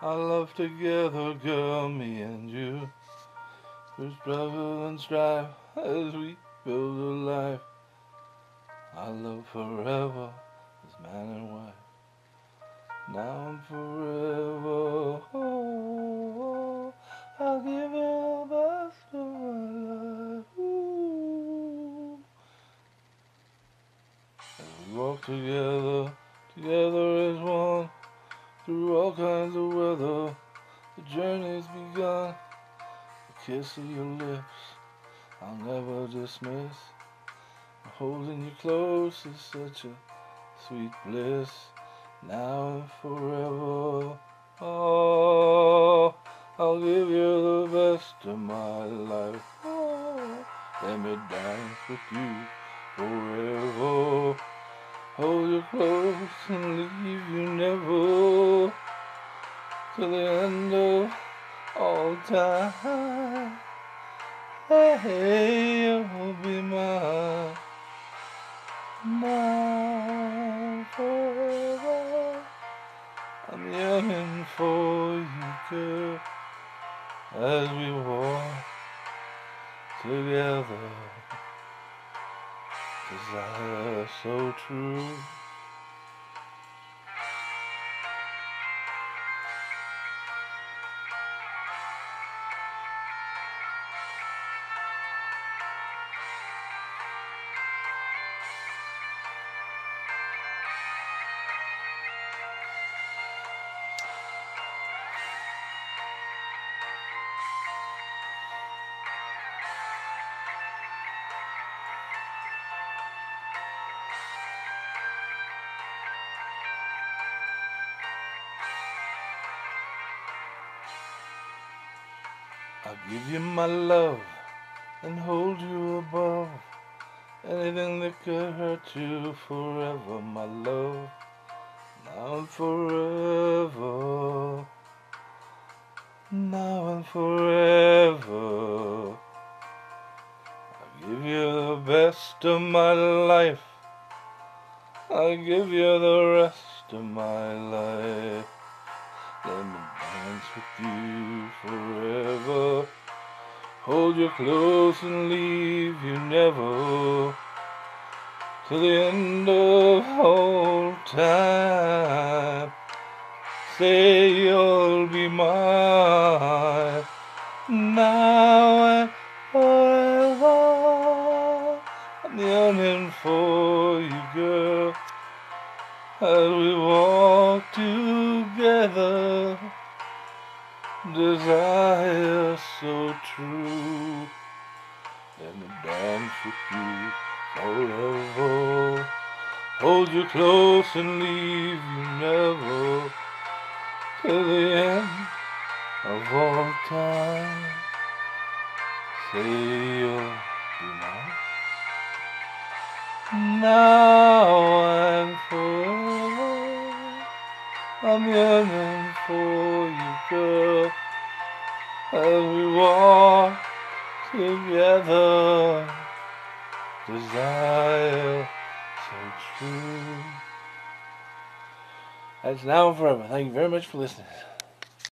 Our love together, girl, me and you. We struggle and strive as we build a life. Our love forever is man and wife. Now and forever, oh, I'll give you the best of my life. Ooh. As we walk together, together as one, through all kinds of weather, the journey's begun. The kiss of your lips, I'll never dismiss. Holding you close is such a sweet bliss. Now and forever, oh, I'll give you the best of my life. Oh, let me dance with you forever. Hold you close and leave you never, till the end of all time. Hey, you'll be mine now forever. I'm yearning for you, girl, as we walk together. Desire so true. I'll give you my love and hold you above anything that could hurt you forever, my love. Now and forever, now and forever. I'll give you the best of my life. I'll give you the rest of my life. Let me dance with you forever. Hold you close and leave you never, till the end of all time. Say you'll be mine now and forever. I'm yearning for you, girl, as we walk together. Desire so true. Let me dance with you forever. Hold you close and leave you never, till the end of all time. Say you'll be mine now and forever. I'm yearning for you, girl, as we walk together. Desire so true. That's now and forever. Thank you very much for listening.